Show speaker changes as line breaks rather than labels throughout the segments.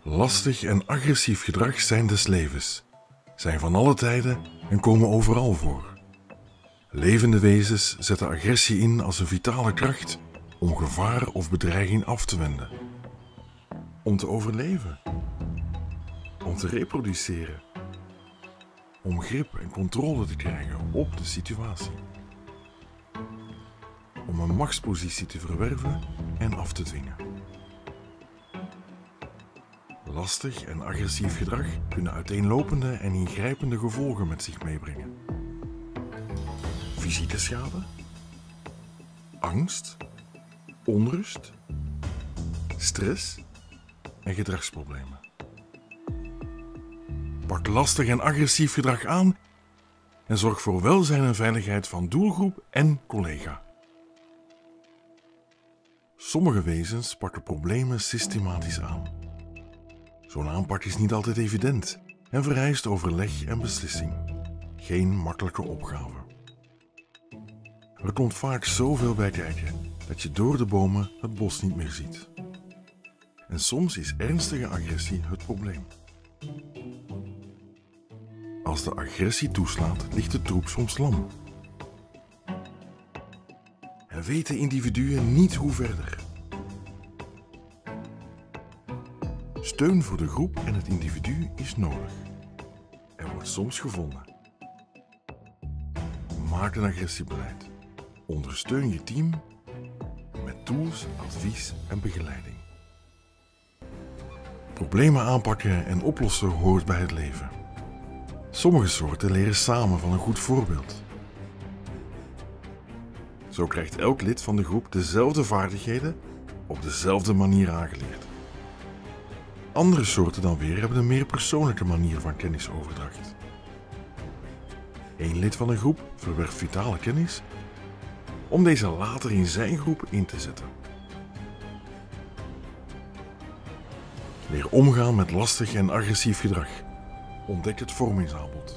Lastig en agressief gedrag zijn des levens, zijn van alle tijden en komen overal voor. Levende wezens zetten agressie in als een vitale kracht om gevaar of bedreiging af te wenden. Om te overleven. Om te reproduceren. Om grip en controle te krijgen op de situatie. Om een machtspositie te verwerven en af te dwingen. Lastig en agressief gedrag kunnen uiteenlopende en ingrijpende gevolgen met zich meebrengen. Fysieke schade, angst, onrust, stress en gedragsproblemen. Pak lastig en agressief gedrag aan en zorg voor welzijn en veiligheid van doelgroep en collega. Sommige wezens pakken problemen systematisch aan. Zo'n aanpak is niet altijd evident en vereist overleg en beslissing. Geen makkelijke opgave. Er komt vaak zoveel bij kijken dat je door de bomen het bos niet meer ziet. En soms is ernstige agressie het probleem. Als de agressie toeslaat, ligt de troep soms lam. En weten individuen niet hoe verder. Steun voor de groep en het individu is nodig. Er wordt soms gevonden. Maak een agressiebeleid. Ondersteun je team met tools, advies en begeleiding. Problemen aanpakken en oplossen hoort bij het leven. Sommige soorten leren samen van een goed voorbeeld. Zo krijgt elk lid van de groep dezelfde vaardigheden op dezelfde manier aangeleerd. Andere soorten dan weer hebben een meer persoonlijke manier van kennisoverdracht. Eén lid van een groep verwerft vitale kennis om deze later in zijn groep in te zetten. Leer omgaan met lastig en agressief gedrag. Ontdek het vormingsaanbod.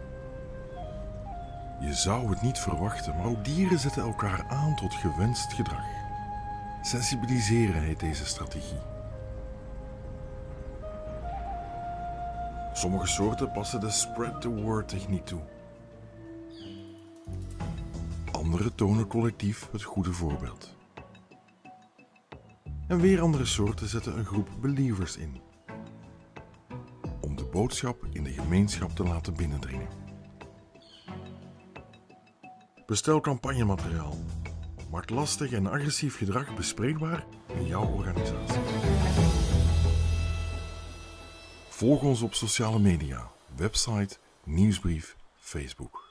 Je zou het niet verwachten, maar ook dieren zetten elkaar aan tot gewenst gedrag. Sensibiliseren heet deze strategie. Sommige soorten passen de spread the word techniek toe. Andere tonen collectief het goede voorbeeld. En weer andere soorten zetten een groep believers in. Om de boodschap in de gemeenschap te laten binnendringen. Bestel campagnemateriaal. Maak lastig en agressief gedrag bespreekbaar in jouw organisatie. Volg ons op sociale media, website, nieuwsbrief, Facebook.